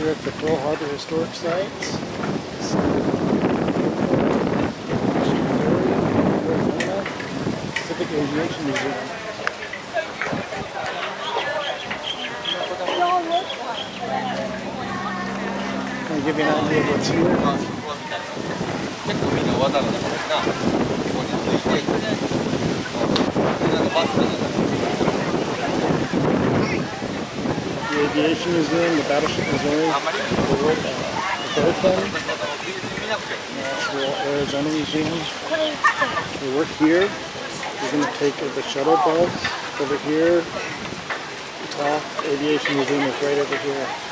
here at the Pearl Harbor Historic Sites. Arizona Pacific Aviation Museum. I'll give you an idea of what's here. The Aviation Museum, the Battleship Missouri, the Boat Fund, the Arizona Museum. We work here. We're going to take the shuttle bus over here. The Aviation Museum is right over here.